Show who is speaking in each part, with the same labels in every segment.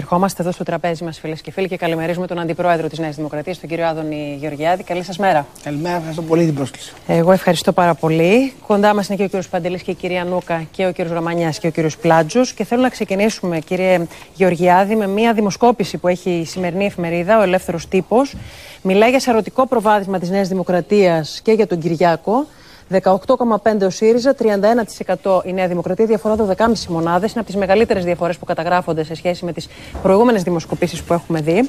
Speaker 1: Ερχόμαστε εδώ στο τραπέζι μας, φίλες και φίλοι, και καλημερίζουμε τον Αντιπρόεδρο της Νέας Δημοκρατίας, τον κύριο Άδωνη Γεωργιάδη. Καλή σας μέρα.
Speaker 2: Καλημέρα, ευχαριστώ πολύ την πρόσκληση.
Speaker 1: Εγώ ευχαριστώ πάρα πολύ. Κοντά μας είναι και ο κύριος Παντελής και η κυρία Νούκα και ο κύριος Ρωμανιάς και ο κύριος Πλάτζος. Και θέλω να ξεκινήσουμε, κύριε Γεωργιάδη, με μια δημοσκόπηση που έχει η σημερινή εφημερίδα, ο Ελεύθερος Τύπος. Μιλάει για σαρωτικό προβάδισμα της Νέας Δημοκρατίας και για τον Κυριάκο. 18,5% ο ΣΥΡΙΖΑ, 31% η Νέα Δημοκρατία, διαφορά 12,5 μονάδες. Είναι από τις μεγαλύτερες διαφορές που καταγράφονται σε σχέση με τις προηγούμενες δημοσκοπήσεις που έχουμε δει.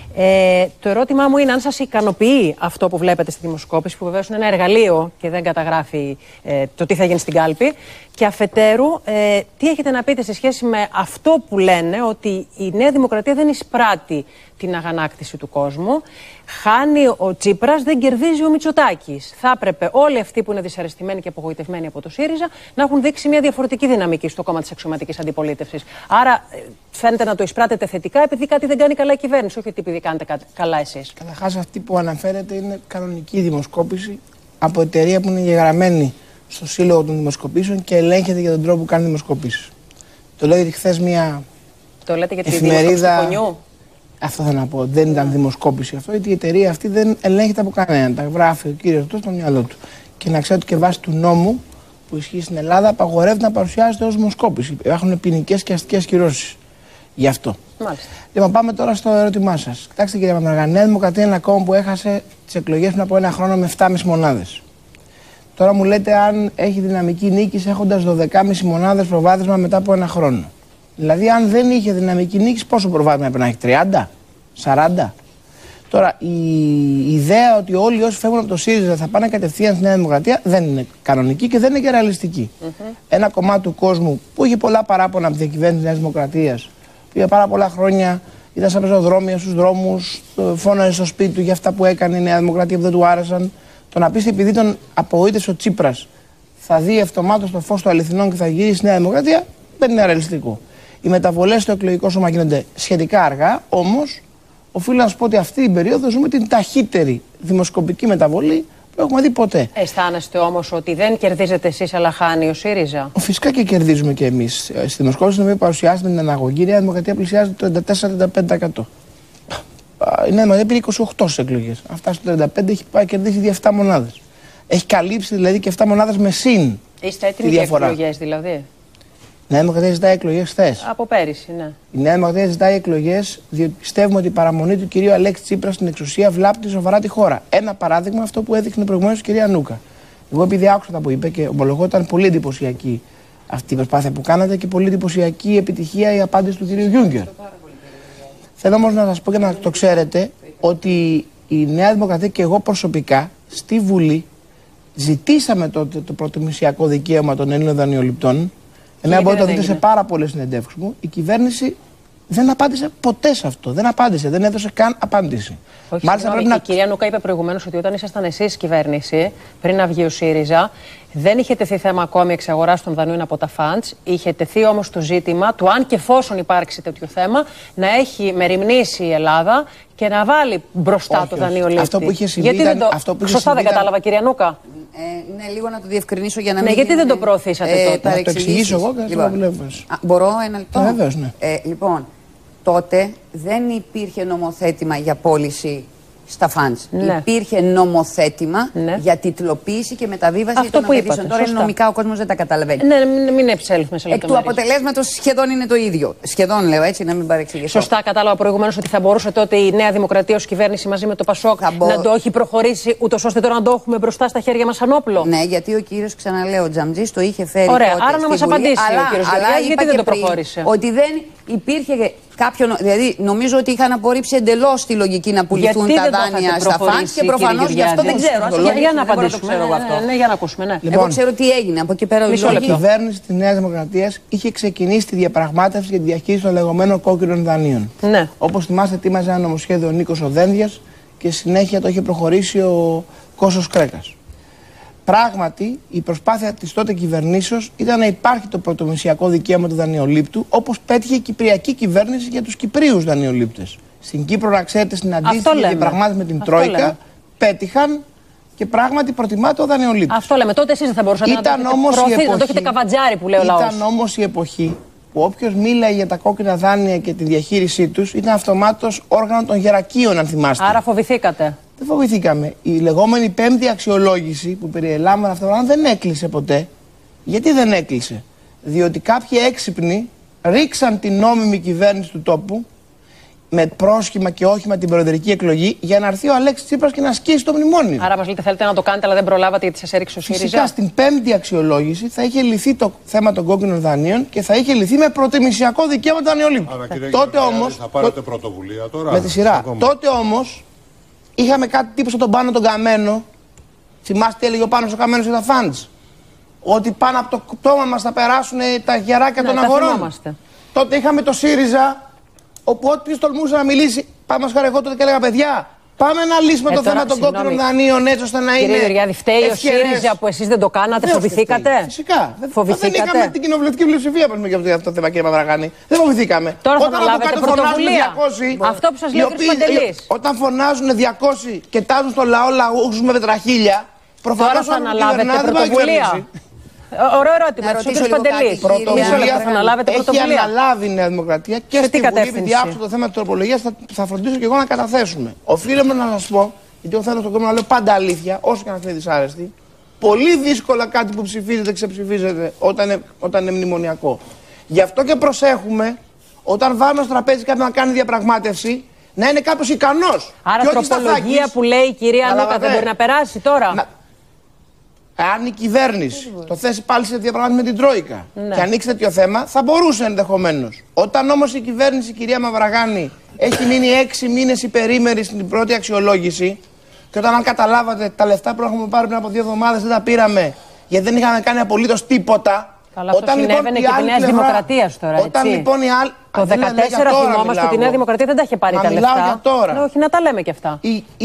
Speaker 1: Το ερώτημά μου είναι αν σας ικανοποιεί αυτό που βλέπετε στη δημοσκόπηση, που βεβαίως είναι ένα εργαλείο και δεν καταγράφει το τι θα γίνει στην κάλπη. Και αφετέρου, τι έχετε να πείτε σε σχέση με αυτό που λένε ότι η Νέα Δημοκρατία δεν εισπράττει την αγανάκτηση του κόσμου. Χάνει ο Τσίπρας, δεν κερδίζει ο Μητσοτάκης. Θα έπρεπε όλοι αυτοί που είναι δυσαρεστημένοι και απογοητευμένοι από το ΣΥΡΙΖΑ να έχουν δείξει μια διαφορετική δυναμική στο κόμμα της αξιωματικής αντιπολίτευσης. Άρα φαίνεται να το εισπράτετε θετικά επειδή κάτι δεν κάνει καλά η κυβέρνηση, όχι επειδή κάνετε καλά εσείς.
Speaker 2: Καταρχάς, αυτή που αναφέρετε είναι κανονική δημοσκόπηση από εταιρεία που είναι εγγεγραμμένη στο Σύλλογο των Δημοσκοπήσεων και ελέγχεται για τον τρόπο που κάνει δημοσκοπήσεις. Το λέω γιατί χθες μια
Speaker 1: το λέτε για τη
Speaker 2: εφημερίδα. Αυτό θα να πω. Δεν ήταν δημοσκόπηση αυτό, γιατί η εταιρεία αυτή δεν ελέγχεται από κανέναν. Τα γράφει ο κύριος αυτό στο μυαλό του. Και να ξέρετε και βάσει του νόμου που ισχύει στην Ελλάδα, απαγορεύεται να παρουσιάζεται ως δημοσκόπηση. Υπάρχουν ποινικές και αστικές κυρώσεις γι' αυτό.
Speaker 1: Μάλιστα.
Speaker 2: Λοιπόν, πάμε τώρα στο ερώτημά σας. Κοιτάξτε, κύριε Μανδραγά, Νέα Δημοκρατία είναι ένα κόμμα που έχασε τις εκλογές πριν από ένα χρόνο με 7,5 μονάδες. Τώρα μου λέτε αν έχει δυναμική νίκης έχοντας 12,5 μονάδες προβάδισμα μετά από ένα χρόνο. Δηλαδή, αν δεν είχε δυναμική νίκης, πόσο προβάδισμα έπρεπε να έχει, 30, 40. Τώρα, η ιδέα ότι όλοι όσοι φεύγουν από το ΣΥΡΙΖΑ θα πάνε κατευθείαν στη Νέα Δημοκρατία δεν είναι κανονική και δεν είναι και ρεαλιστική. Ένα κομμάτι του κόσμου που είχε πολλά παράπονα από τη διακυβέρνηση της Νέας Δημοκρατίας, που για πάρα πολλά χρόνια ήταν σαν πεζοδρόμια στους δρόμους, φώναζε στο σπίτι του για αυτά που έκανε η Νέα Δημοκρατία που δεν του άρεσαν. Το να πεις επειδή τον απογοήτευσε ο Τσίπρας θα δει αυτομάτως το φως των αληθινών και θα γυρίσει στη Νέα Δημοκρατία, δεν είναι ρεαλιστικό. Οι μεταβολές στο εκλογικό σώμα γίνονται σχετικά αργά, όμως οφείλω να σου πω ότι αυτή την περίοδο ζούμε την ταχύτερη δημοσκοπική μεταβολή που έχουμε δει ποτέ.
Speaker 1: Αισθάνεστε όμως ότι δεν κερδίζετε εσείς, αλλά χάνει ο ΣΥΡΙΖΑ?
Speaker 2: Φυσικά και κερδίζουμε και εμείς. Στη δημοσκόπηση που παρουσιάσαμε την αναγωγή, η Νέα Δημοκρατία πλησιάζει το 34-35%. Η Νέα Δημοκρατία πήρε 28 στις εκλογές. Αυτά στο 35 έχει πάει κερδίσει 7 μονάδες. Έχει καλύψει δηλαδή και 7 μονάδες με συν.
Speaker 1: Είστε έτοιμοι για εκλογές δηλαδή?
Speaker 2: Η Νέα Δημοκρατία ζητάει εκλογές χθες.
Speaker 1: Από πέρυσι, ναι.
Speaker 2: Η Νέα Δημοκρατία ζητάει εκλογές διότι πιστεύουμε ότι η παραμονή του κυρίου Αλέξη Τσίπρα στην εξουσία βλάπτει σοβαρά τη χώρα. Ένα παράδειγμα, αυτό που έδειχνε προηγουμένως η κυρία Νούκα. Εγώ, επειδή άκουσα τα που είπε και ομολογώ, ήταν πολύ εντυπωσιακή αυτή η προσπάθεια που κάνατε και πολύ εντυπωσιακή η επιτυχία η απάντηση του κυρίου Γιούγκερ. Θέλω όμως να σας πω και να το ξέρετε ότι η Νέα Δημοκρατία και εγώ προσωπικά στη Βουλή ζητήσαμε τότε το πρωτομησιακό δικαίωμα των Ελλήνων δανειοληπτών. Εμένα μπορείτε να δείτε σε πάρα πολλές συνεντεύξεις μου. Η κυβέρνηση δεν απάντησε ποτέ σε αυτό. Δεν απάντησε, δεν έδωσε καν απάντηση.
Speaker 1: Όχι, μάλιστα, πρέπει η κυρία Νούκα είπε προηγουμένως ότι όταν ήσασταν εσείς κυβέρνηση, πριν να βγει ο ΣΥΡΙΖΑ, δεν είχε τεθεί θέμα ακόμη εξαγοράς των δανείων από τα φαντς. Είχε τεθεί όμως το ζήτημα του αν και εφόσον υπάρξει τέτοιο θέμα, να έχει μεριμνήσει η Ελλάδα και να βάλει μπροστά το δανείο λήπτη.
Speaker 2: Αυτό που είχε συμβεί.
Speaker 1: Σωστά δεν κατάλαβα, κυρία Νούκα?
Speaker 3: Ναι, λίγο να το διευκρινίσω για να μην.
Speaker 1: Ναι, γιατί δεν το προωθήσατε τότε?
Speaker 2: Να το εξηγήσω εγώ και να το βλέπω.
Speaker 3: Μπορώ ένα λεπτό?
Speaker 2: Βεβαίως, ναι.
Speaker 3: Λοιπόν, τότε δεν υπήρχε νομοθέτημα για πώληση στα φαντς.
Speaker 1: Ναι.
Speaker 3: Υπήρχε νομοθέτημα για τιτλοποίηση και μεταβίβαση των αφαιρήσεων. Τώρα νομικά ο κόσμος δεν τα καταλαβαίνει.
Speaker 1: Ναι, μην επισέλθουμε σε λεπτομέρειες.
Speaker 3: Εκ του αποτελέσματος σχεδόν είναι το ίδιο. Σχεδόν λέω έτσι, να μην παρεξηγήσω.
Speaker 1: Σωστά κατάλαβα προηγουμένως ότι θα μπορούσε τότε η Νέα Δημοκρατία ως κυβέρνηση μαζί με το ΠΑΣΟΚ να το έχει προχωρήσει, ούτως ώστε τώρα να το έχουμε μπροστά στα χέρια μας σαν όπλο.
Speaker 3: Ναι, γιατί ο κύριος, ξαναλέω, Τζαμτζής το είχε φέρει.
Speaker 1: Ωραία,
Speaker 3: τότε
Speaker 1: άρα να μας απαντήσει ο κύριος Γεωργιάδης γιατί δεν το προχώρησε.
Speaker 3: Ότι δεν υπήρχε κάποιον. Δηλαδή, νομίζω ότι είχαν απορρίψει εντελώς τη λογική να πουληθούν τα δάνεια στα φαντς και προφανώς γι' αυτό δεν ξέρω.
Speaker 1: Για να απαντήσουμε. Ναι, για να ακούσουμε. Ναι.
Speaker 3: Εγώ ξέρω τι έγινε. Από εκεί πέρα
Speaker 2: η κυβέρνηση της Νέας Δημοκρατίας είχε ξεκινήσει τη διαπραγμάτευση για τη διαχείριση των λεγόμενων κόκκινων δανείων. Ναι. Όπως θυμάστε, ετοίμαζε ένα νομοσχέδιο ο Νίκος Οδένδιας και συνέχεια το είχε προχωρήσει ο Κώστας Κρέκας. Πράγματι, η προσπάθεια της τότε κυβερνήσεως ήταν να υπάρχει το πρωτομησιακό δικαίωμα του δανειολήπτου, όπως πέτυχε η κυπριακή κυβέρνηση για τους Κυπρίους δανειολήπτες. Στην Κύπρο, να ξέρετε, στην αντίστοιχη διαπραγμάτευση με την Τρόικα, πέτυχαν και πράγματι προτιμάται ο δανειολήπτης.
Speaker 1: Αυτό λέμε. Τότε εσείς δεν θα μπορούσατε να το έχετε καβατζάρι που λέει ο λαός.
Speaker 2: Ήταν όμως η εποχή που όποιος μίλαγε για τα κόκκινα δάνεια και τη διαχείρισή τους ήταν αυτομάτως όργανο των γερακείων, αν θυμάστε.
Speaker 1: Άρα φοβηθήκατε?
Speaker 2: Δεν φοβηθήκαμε. Η λεγόμενη πέμπτη αξιολόγηση που περιελάμβανε αυτό το πράγμα δεν έκλεισε ποτέ. Γιατί δεν έκλεισε? Διότι κάποιοι έξυπνοι ρίξαν την νόμιμη κυβέρνηση του τόπου με πρόσχημα και όχημα την προεδρική εκλογή για να έρθει ο Αλέξης Τσίπρας και να ασκήσει το μνημόνιο.
Speaker 1: Άρα μας λέτε θέλετε να το κάνετε, αλλά δεν προλάβατε γιατί σας έριξε ο ΣΥΡΙΖΑ.
Speaker 2: Φυσικά στην πέμπτη αξιολόγηση θα είχε λυθεί το θέμα των κόκκινων δανείων και θα είχε λυθεί με προτιμησιακό δικαίωμα του δανειολήπτου.
Speaker 4: Τότε όμως. Θα πάρετε πρωτοβουλία τώρα.
Speaker 2: Με τη σειρά. Τότε όμως είχαμε κάτι τύπου σαν τον Πάνο τον Καμένο. Θυμάστε τι έλεγε ο Πάνος ο Καμένος για τα funds? Ότι πάνω από το πτώμα μας θα περάσουν τα γεράκια των αγορών. Τότε είχαμε το ΣΥΡΙΖΑ. Όπου όποιος τολμούσε να μιλήσει, πάμε μας εγώ τότε και έλεγα παιδιά, πάμε να λύσουμε το θέμα των κόκκινων δανείων έτσι ώστε να είναι.
Speaker 1: Κύριε Γεωργιάδη, φταίει ο ΣΥΡΙΖΑ που εσείς δεν το κάνατε, φοβηθήκατε?
Speaker 2: Φυσικά.
Speaker 1: Φοβηθήκατε?
Speaker 2: Δεν είχαμε την κοινοβουλευτική πλειοψηφία για αυτό το θέμα, κύριε Παπαδραγάνη. Δεν φοβηθήκαμε.
Speaker 1: Τώρα θα αναλάβετε πρωτοβουλία. 200, αυτό που σας λέει ο κ. Παντελής.
Speaker 2: Όταν φωνάζουν 200 και τάζουν στο λαό λαούς με πετραχίλια, προφανώς
Speaker 1: θα αναλάβετε πρωτοβουλία. Ωραίο ερώτημα. Ρωτήσω ο Παντελής.
Speaker 2: Πρωτοβουλία
Speaker 1: θα αναλάβετε πρωτοβουλία.
Speaker 2: Έχει αναλάβει η Νέα Δημοκρατία και στη Βουλή, επειδή άκουσα το θέμα της τροπολογίας, θα φροντίσω και εγώ να καταθέσουμε. Οφείλουμε να σας πω, γιατί εγώ θέλω στον κόμμα να λέω πάντα αλήθεια, όσο και να είναι δυσάρεστη. Πολύ δύσκολα κάτι που ψηφίζεται, ξεψηφίζεται όταν είναι μνημονιακό. Γι' αυτό και προσέχουμε, όταν βάλουμε στο τραπέζι κάποιον να κάνει διαπραγμάτευση, να είναι κάποιος ικανός.
Speaker 1: Άρα τροπολογία που λέει η κυρία Νούκα δεν μπορεί να περάσει τώρα.
Speaker 2: Αν η κυβέρνηση το θέσει πάλι σε διαπραγμάτευση με την Τρόικα και ανοίξει τέτοιο θέμα, θα μπορούσε ενδεχομένως. Όταν όμως η κυβέρνηση, η κυρία Μαυραγάνη, έχει μείνει 6 μήνες υπερήμερη στην πρώτη αξιολόγηση, και όταν, αν καταλάβατε, τα λεφτά που έχουμε πάρει πριν από 2 εβδομάδες δεν τα πήραμε γιατί δεν είχαμε κάνει απολύτως τίποτα.
Speaker 1: Καλά, αυτό συνέβαινε και τη Νέα Δημοκρατία τώρα.
Speaker 2: Όταν λοιπόν η άλλη.
Speaker 1: Το 2014 θυμόμαστε ότι η Νέα Δημοκρατία δεν τα είχε πάρει τα λεφτά.
Speaker 2: Για τώρα.
Speaker 1: Ναι, όχι, να τα λέμε και αυτά.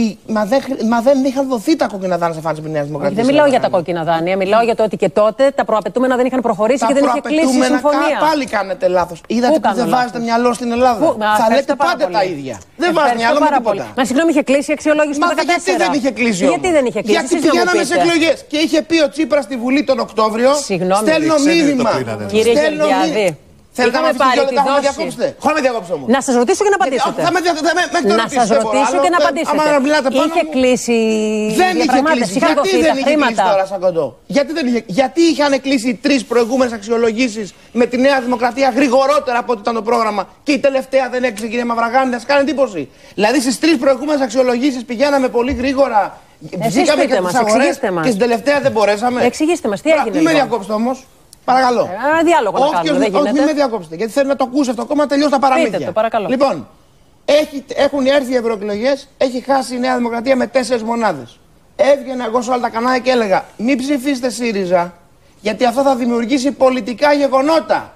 Speaker 2: Μα δεν είχαν δοθεί τα κόκκινα δάνεια σε φάνη τη Νέα Δημοκρατία.
Speaker 1: Δεν μιλάω για τα κόκκινα δάνεια. Μιλάω για το ότι και τότε τα προαπαιτούμενα δεν είχαν προχωρήσει και δεν είχε κλείσει η συμφωνία.
Speaker 2: Πάλι κάνετε λάθος. Είδατε που δεν βάζετε μυαλό στην Ελλάδα. Θα λέτε πάντα τα ίδια. Δεν βάζετε μυαλό με τίποτα.
Speaker 1: Μα συγγνώμη, είχε κλείσει η αξιολόγηση του 2014.
Speaker 2: Γιατί δεν είχε κλείσει?
Speaker 1: Γιατί δεν είχε κλείσει?
Speaker 2: Γιατί πηγαίναμε σε εκλογές και είχε πει ο Τσίπρας στη Βουλή τον Οκτώβριο.
Speaker 1: Στέλνω
Speaker 2: μήνυμα.
Speaker 1: Κύριε Γεωργιάδη.
Speaker 2: Θέλετε να πάρει τη δόση. Χωρίς με διακόψετε όμως.
Speaker 1: Να σας ρωτήσω και να απαντήσετε. Να σας ρωτήσω και να απαντήσετε. Είχε κλείσει η διαπραγμάτευση?
Speaker 2: Γιατί δεν είχε κλείσει τώρα σαν κοντό? Γιατί είχαν κλείσει 3 προηγούμενες αξιολογήσεις με τη Νέα Δημοκρατία γρηγορότερα από ό,τι ήταν το πρόγραμμα και η τελευταία δεν έκλεισε, κυρία Μαυραγάνη? Να σας κάνει εντύπωση. Δηλαδή στις 3 προηγούμενες αξιολογήσεις πηγαίναμε πολύ γρήγορα. Βγήκαμε και στις αγορές και στην τελευταία δεν μπορέσαμε.
Speaker 1: Εξηγήστε μας τι έγινε.
Speaker 2: Μην με διακόψετε όμως. Παρακαλώ.
Speaker 1: Ένα διάλογο να κάνουμε, δεν γίνεται.
Speaker 2: Όχι, μην με διακόψετε, γιατί θέλω να το ακούσει αυτό ακόμα να τελειώσει τα παραμύθια.
Speaker 1: Πείτε το, παρακαλώ.
Speaker 2: Λοιπόν, έχουν έρθει οι ευρωεκλογές, έχει χάσει η Νέα Δημοκρατία με 4 μονάδες. Έβγαινα εγώ σε όλα τα κανάλια και έλεγα: μην ψηφίσετε ΣΥΡΙΖΑ, γιατί αυτό θα δημιουργήσει πολιτικά γεγονότα.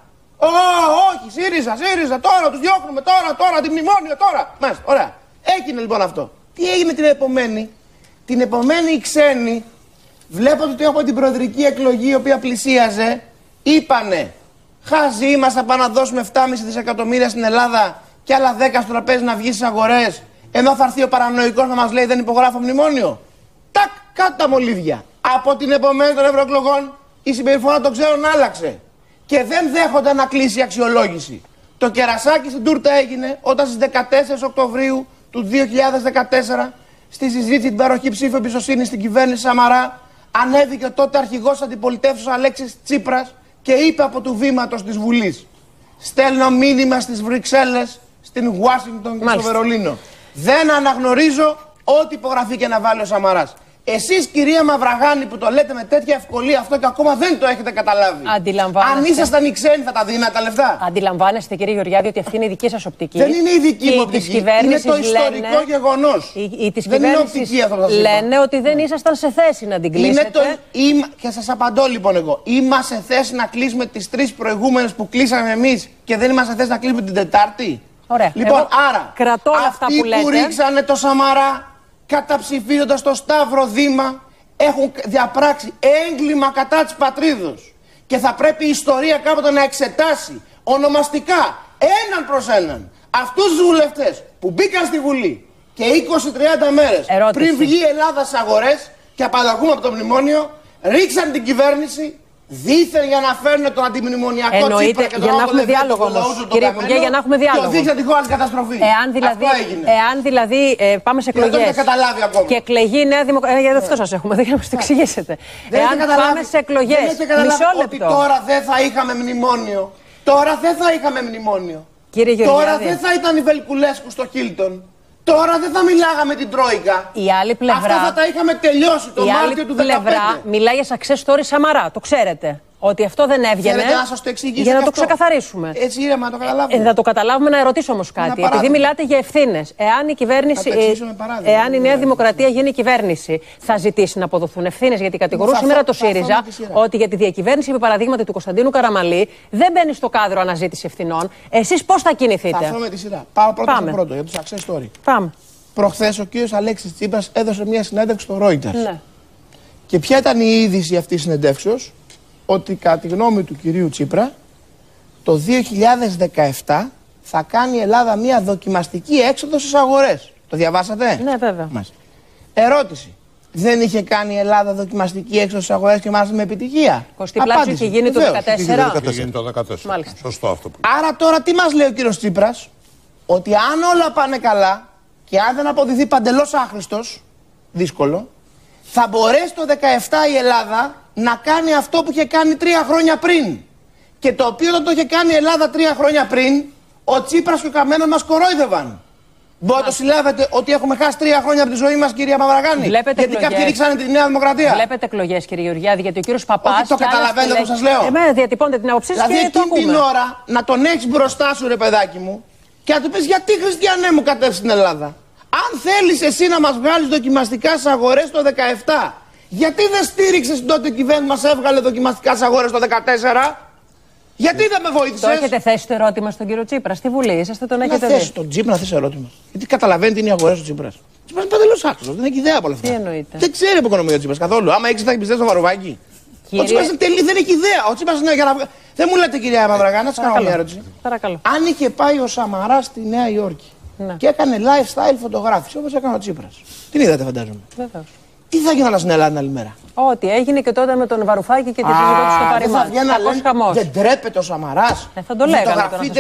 Speaker 2: Όχι, ΣΥΡΙΖΑ, τώρα τους διώχνουμε, τώρα, τη μνημόνιο, τώρα. Μάλιστα, ωραία. Έγινε λοιπόν αυτό. Τι έγινε την επομένη? Την επομένη οι ξένοι, βλέποντα ότι έχουμε την προεδρική εκλογή η οποία πλησίαζε, είπανε: χαζοί είμαστε, πάμε να δώσουμε 7,5 δισεκατομμύρια στην Ελλάδα και άλλα 10 στο τραπέζι να βγει στις αγορές, ενώ θα έρθει ο παρανοϊκός να μας λέει δεν υπογράφω μνημόνιο. Τάκ, κάτω τα μολύβια. Από την επομένη των ευρωεκλογών η συμπεριφορά των ξένων άλλαξε και δεν δέχονται να κλείσει η αξιολόγηση. Το κερασάκι στην τούρτα έγινε όταν στις 14 Οκτωβρίου του 2014, στη συζήτηση την παροχή ψήφου εμπιστοσύνης στην κυβέρνηση Σαμαρά, ανέβηκε τότε αρχηγός αντιπολιτεύσεως Αλέξης Τσίπρας και είπε από του βήματος της Βουλής: στέλνω μήνυμα στις Βρυξέλλες, στην Ουάσιγκτον και στο Βερολίνο. Δεν αναγνωρίζω ό,τι υπογραφεί και να βάλει ο Σαμαράς. Εσείς, κυρία Μαυραγάνη, που το λέτε με τέτοια ευκολία αυτό και ακόμα δεν το έχετε καταλάβει. Αν ήσασταν οι ξένοι, θα τα δίνατε τα λεφτά.
Speaker 1: Αντιλαμβάνεστε, κύριε Γεωργιάδη, ότι αυτή είναι η δική σας οπτική?
Speaker 2: Δεν είναι η δική μου οπτική. Είναι το ιστορικό γεγονός.
Speaker 1: Δεν είναι οπτική αυτό που σας είπα. Λένε ότι δεν ήσασταν σε θέση να την κλείσετε.
Speaker 2: Και σας απαντώ λοιπόν εγώ. Είμαστε σε θέση να κλείσουμε τις 3 προηγούμενες που κλείσαμε εμείς και δεν είμαστε σε θέση να κλείσουμε την Τετάρτη?
Speaker 1: Ωραία.
Speaker 2: Λοιπόν, άρα, αυτοί που ρίξανε το Σαμαρά, καταψηφίζοντας το Σταύρο Δήμα, έχουν διαπράξει έγκλημα κατά της πατρίδος. Και θα πρέπει η ιστορία κάποτε να εξετάσει ονομαστικά, έναν προς έναν, αυτούς τους βουλευτές που μπήκαν στη Βουλή και 20-30 μέρες πριν βγει η Ελλάδα στις αγορές και απαλλαγούμε από το μνημόνιο, ρίξαν την κυβέρνηση Δήθεν για να φέρουν τον αντιμνημονιακό Τσίπρα και τον
Speaker 1: για να έχουμε διάλογο όμως. Κύριε Υπουργέ, για να έχουμε διάλογο.
Speaker 2: Και οδήγησε τη χώρα στην καταστροφή.
Speaker 1: Εάν δηλαδή πάμε σε εκλογές.
Speaker 2: Δεν το καταλάβει ακόμα.
Speaker 1: Και εκλεγεί η Νέα Δημοκρατία. Αυτό σας έχουμε δει, για να μας το εξηγήσετε. Εάν πάμε σε εκλογές. Μισό λεπτό.
Speaker 2: Ότι τώρα δεν θα είχαμε μνημόνιο. Τώρα δεν θα είχαμε μνημόνιο.
Speaker 1: Κύριε Γεωργιάδη.
Speaker 2: Τώρα δεν θα ήταν η Βελκουλέσκου στο Χίλτον. Τώρα δεν θα μιλάγαμε την Τρόικα.
Speaker 1: Η άλλη πλευρά.
Speaker 2: Αυτά θα τα είχαμε τελειώσει το Μάρτιο του 2015.
Speaker 1: Η άλλη πλευρά μιλάει για success story Σαμαρά. Το ξέρετε. Ότι αυτό δεν έβγαινε.
Speaker 2: Θέλετε να σας το εξηγήσω
Speaker 1: για να το ξεκαθαρίσουμε.
Speaker 2: Έτσι ήρεμα να το καταλάβουμε.
Speaker 1: Θα το καταλάβουμε, να ερωτήσω όμως κάτι. Επειδή μιλάτε για ευθύνες. Εάν η κυβέρνηση. Εάν η Νέα Δημοκρατία γίνει κυβέρνηση, θα ζητήσει να αποδοθούν ευθύνες. Γιατί κατηγορούν σήμερα το ΣΥΡΙΖΑ ότι για τη διακυβέρνηση, επί παραδείγματι του Κωνσταντίνου Καραμαλή, δεν μπαίνει στο κάδρο αναζήτηση ευθυνών. Εσείς πώς θα κινηθείτε?
Speaker 2: Θα έρθω με τη σειρά. Πάω πρώτα στο πρώτο για το success story.
Speaker 1: Πάμε.
Speaker 2: Προχθές ο κύριος Αλέξης Τσίπρας έδωσε μια συνέντευξη στο Reuters.
Speaker 1: Ναι.
Speaker 2: Και ποια ήταν η είδηση αυτής της συνεντεύξεως? Ότι κατά τη γνώμη του κυρίου Τσίπρα το 2017 θα κάνει η Ελλάδα μια δοκιμαστική έξοδο στις αγορές. Το διαβάσατε?
Speaker 1: Ναι, βέβαια.
Speaker 2: Μάλιστα. Ερώτηση. Δεν είχε κάνει η Ελλάδα δοκιμαστική έξοδο στις αγορές και μάλιστα με επιτυχία?
Speaker 1: Κωστή Πλάτσου είχε γίνει το 2014.
Speaker 4: Είχε γίνει το 2014.
Speaker 1: Μάλιστα.
Speaker 4: Σωστό αυτό που...
Speaker 2: Άρα τώρα τι μας λέει ο κύριος Τσίπρας? Ότι αν όλα πάνε καλά και αν δεν αποδειχθεί παντελώς άχρηστος, δύσκολο, θα μπορέσει το 2017 η Ελλάδα να κάνει αυτό που είχε κάνει 3 χρόνια πριν. Και το οποίο όταν το είχε κάνει η Ελλάδα 3 χρόνια πριν, ο Τσίπρας και ο Καμένος μας κορόιδευαν. Μπορείτε να το συλλάβετε ότι έχουμε χάσει 3 χρόνια από τη ζωή μας, κυρία Μαυραγάνη? Γιατί κάποιοι ρίξανε τη Νέα Δημοκρατία.
Speaker 1: Βλέπετε εκλογές, κύριε Γεωργιάδη, γιατί ο κύριος Παπάς.
Speaker 2: Όχι, το καταλαβαίνετε όπως σας λέω.
Speaker 1: Διατυπώνετε την άποψή σας.
Speaker 2: Δηλαδή εκείνη την ώρα να τον έχεις μπροστά σου, ρε παιδάκι μου, και να του πεις γιατί, Χριστιανέ μου, κατέβεις στην Ελλάδα. Αν θέλεις εσύ να μας βγάλεις δοκιμαστικά στις αγορές το 2017, γιατί δεν στήριξες τότε η κυβέρνηση μας έβγαλε δοκιμαστικά στις αγορές το 2014? Γιατί δεν με βοήθησες?
Speaker 1: Το έχετε θέσει το ερώτημα στον κύριο Τσίπρα στη Βουλή, είσαστε τον έχετε
Speaker 2: δει? Να θέσει τον Τσίπρα να θέσει ερώτημα. Γιατί καταλαβαίνει τι είναι οι αγορές του Τσίπρας. Ο Τσίπρας είναι παντελώς άξιος, δεν έχει ιδέα από όλα αυτά.
Speaker 1: Τι εννοείται?
Speaker 2: Δεν ξέρει από οικονομία ο Τσίπρας καθόλου. Άμα έχεις θα πιστεύει στο Βαρουφάκι. Ο Τσίπρας δεν έχει ιδέα. Ο Τσίπρας είναι για να... Δεν μου λέτε, κυρία Μαυραγάνη, να σας κάνω μια ερώτηση.
Speaker 1: Παρακαλώ.
Speaker 2: Αν είχε πάει ο Σαμαράς στη Νέα Υόρκη και έκανε lifestyle φωτογράφηση όπως έκανε ο Τσίπρας, την είδατε φαντάζομαι?
Speaker 1: Βεβαίως.
Speaker 2: Τι θα γίνανε στην Ελλάδα την άλλη μέρα?
Speaker 1: Ό,τι έγινε και τότε με τον Βαρουφάκη και τη σύζυγό του στο Παριμάν.
Speaker 2: Δεν τρέπεται ο Σαμαράς?
Speaker 1: Θα το λέγανε.